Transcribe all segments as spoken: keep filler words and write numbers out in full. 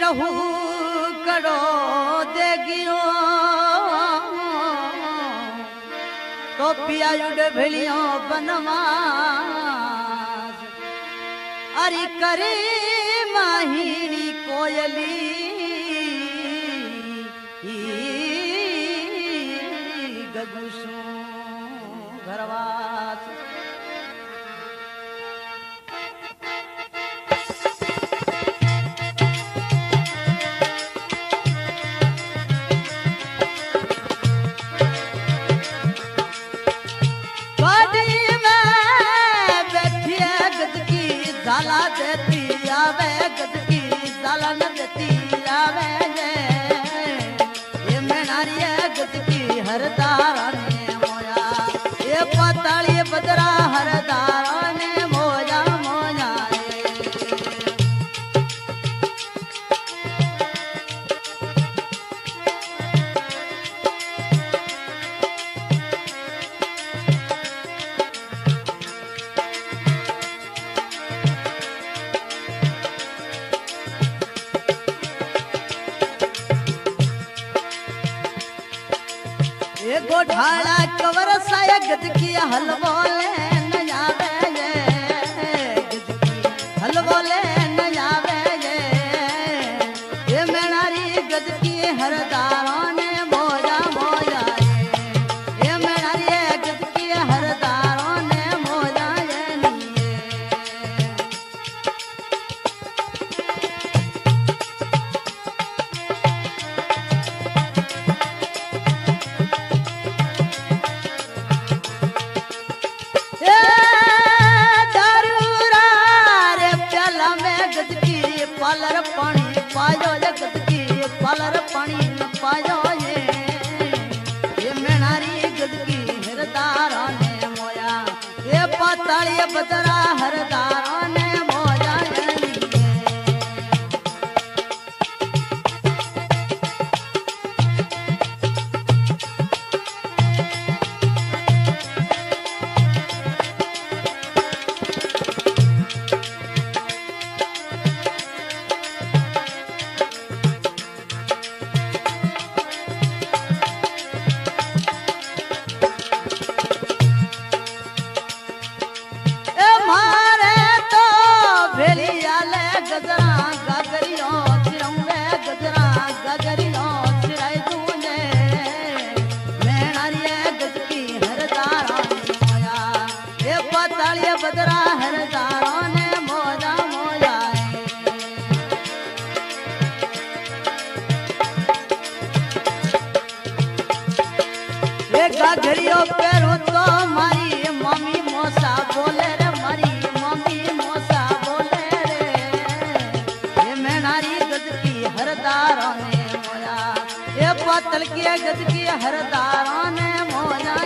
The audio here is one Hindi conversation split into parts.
कहू करो देगियो तो पिया उड़ भेलियो बनवास अरे करे माहिनी कोयली गगुसो घरवास झाला देती आवे गद की झाला न देती आवे ये मेनारी गद की हरदारा ने मोया ये पताली बदरा हरदारा ने मोया मोया गोठाला कवर साया गद की हलवो ले न आवे ये गद की हलवो ले न आवे ये ये मेनारी गद की हरदारों ने मोया मोया ये मेनारी गद की हरदारों ने मोया ये पालर पानी पायो जगत की पालर पानी न पायो ये ये मेनारी गद की हरदारा ने मोया ये पाताली बदरा हरदारा ने मोया बदरा हरदारों ने मोजा मोजा ये गाघरियों पैरों तो मारी मम्मी मोसा बोले रे मारी मम्मी मोसा बोले रे ये मेनारी गद की हरदारों ने मोया ये पातल की गद की हरदारों ने मोया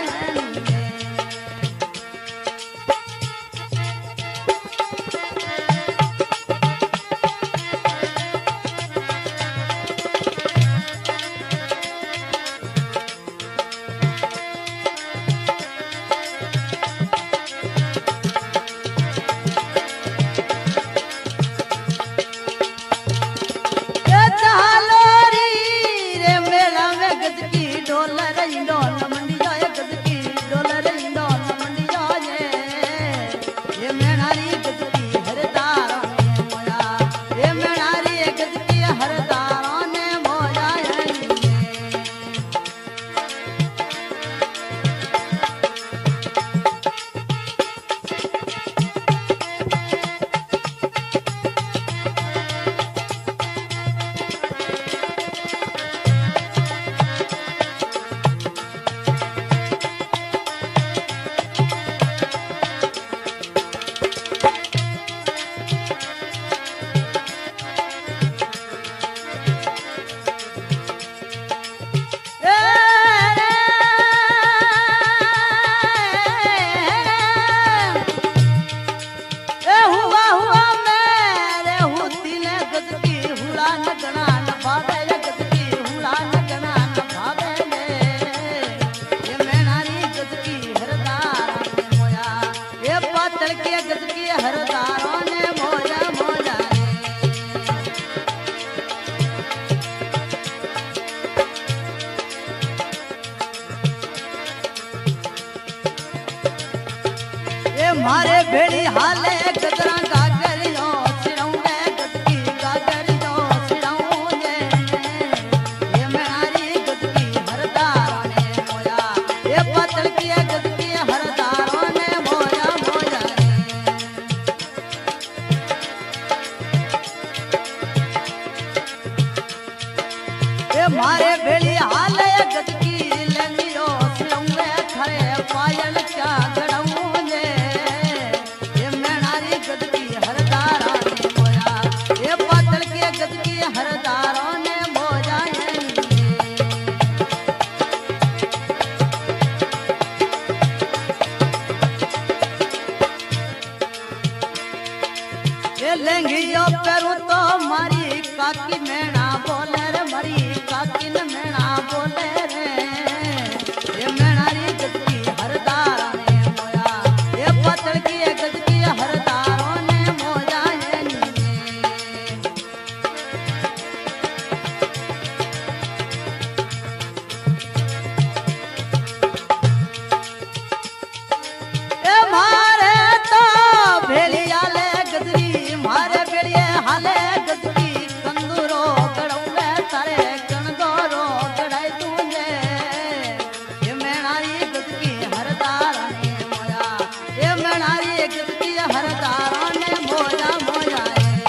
डोलर ए मारे भेड़ी हाले गजरा गागरियो सिरौंगे गदकी गागरियो सिरौंगे ये मेरी गदकी हरदारों ने मोया ये पतल की गदकी हरदारों ने मोया मोया ये मारे भेड़ी हाले गदकी लेंगियो सिरौंगे खरे पायल क्या गड़ौंगे ये मेरी गदकी हरदारों ने मोया ये पतल की गदकी हरदारों ने मोया ये लेंगियो पेरू तो मारी काकी मेणा बोले रे मरी काकी न मेणा बोले रे ये मेणारी गदकी हरदारों ने मोया ये पतल की गदकी हरदारों ने मोया ये ए मारे तो भेलिया ले गदरी मारे भेड़िए हाले गदकी कंदूरो गड़ौले तारे कणदोरो गड़ाई तूने ये मेणारी गदकी हरदारों ने मोया ये मेणारी गदकी हरदारों ने मोया मोया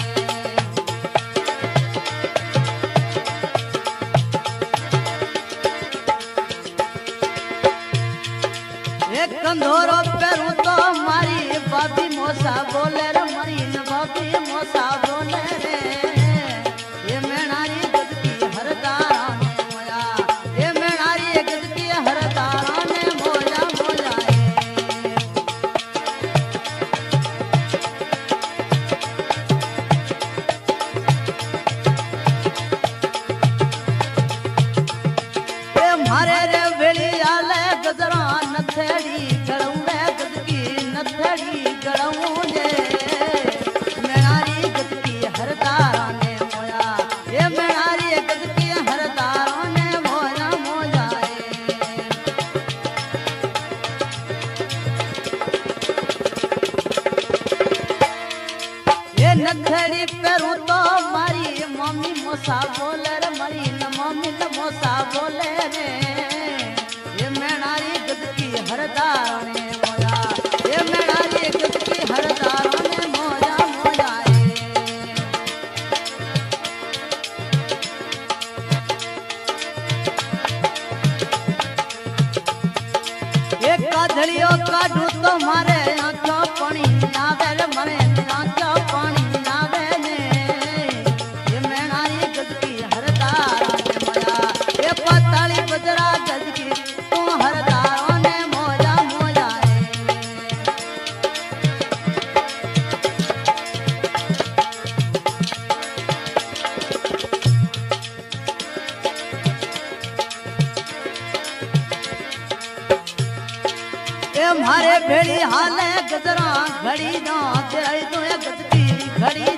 ये कंदोरो पेरू तो मारी बाबी मोसा बोले रे मरी न बाबी मोसा बोले रे ये मेणारी गदकी हरदारों ने मोया ये मेणारी गदकी हरदारों ने मोया मोया ये मारे रे भेड़िया ले गजरा नथेड़ी गड़ौंगे गदकी नथेड़ी गड़ौंगे मेणारी गदकी हरदारों ने मोया ये मेणारी गदकी हरदारों ने मोया मोया ये नथेड़ी पेरू तो मारी मम्मी मोसा बोले रे मरी न मम्मी न मोसा बोले रे ये मेणारी गदकी हरदारों ने मोया ये मेणारी गदकी हरदारों ने मोया मोया ये काधड़ियों काढू तो मारे आंखों पानी आवे रे मरे आंखों पानी आवे ने ये मेणारी गदकी हरदारों ने मोया ये पताली बजरा गदकी तू हरदारों ने मोया मोया ये मारे भेड़ी हाले गजरा घड़ी ना तेरी तो गदकी घड़ी